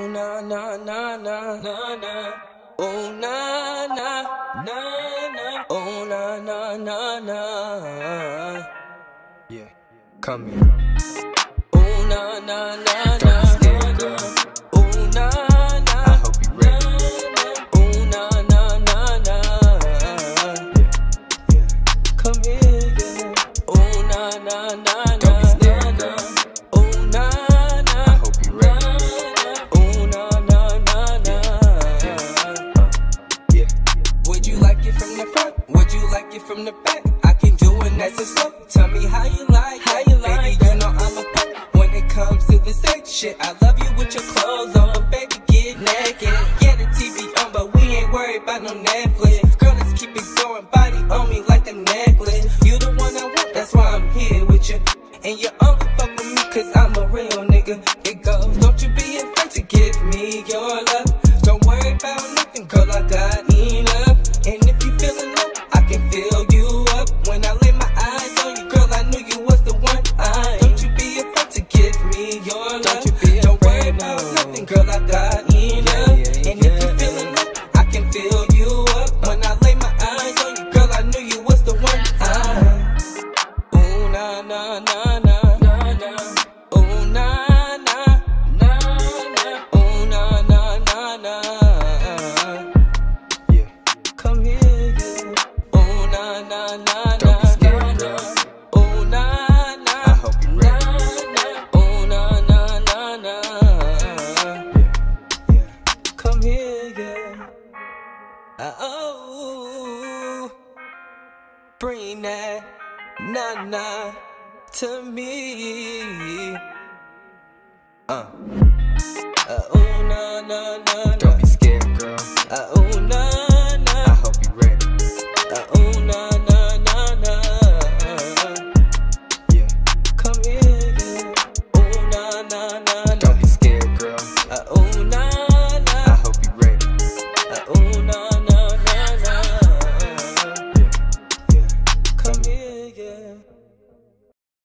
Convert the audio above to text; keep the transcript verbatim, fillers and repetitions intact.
Oh na na na na na na. Oh na na na na. Oh na na na na. Yeah, come here. Oh na na na na. Don't be scared, girl. Oh na na. I hope you ready. Oh na na na na. Yeah, yeah. Come here, yeah. Oh na na na. Don't be scared, girl. Oh na na. I hope you ready. Oh na na na na. Yeah, uh, yeah. Would you like it from the front? Would you like it from the back? I can do it nice and slow. Tell me how you like, how you like. Baby, you know I'm a pro when it comes to the sex shit. I love you with your clothes on, but baby, get naked. Yeah, the T V on, but we ain't worried about no Netflix. Girl, let's keep it going, body on me like a necklace. You the one I want, that's why I'm here with you. And you only fuck with me cause I'm a real nigga. It goes, don't you be afraid to give me your love. Don't worry about nothing, girl, I got enough. And if you feeling low, I can fill you up. When I lay my eyes on you, girl, I knew you was the one. I Don't you be afraid to give me your love. Don't, you be don't worry about no. nothing, girl, I got enough. Yeah, yeah, and yeah, if you feeling low, I can fill you up. When I lay my eyes on you, girl, I knew you was the one. I Ooh na na na na. Ooh na na na na. Ooh na na na na. Yeah, come here, yeah. Oh na na na. Don't be scared, girl. Oh na na. I hope you ready. Oh na na na na. Yeah, yeah. Come here, yeah. Uh, oh, bring that na na to me. Uh. Uh, oh na na na.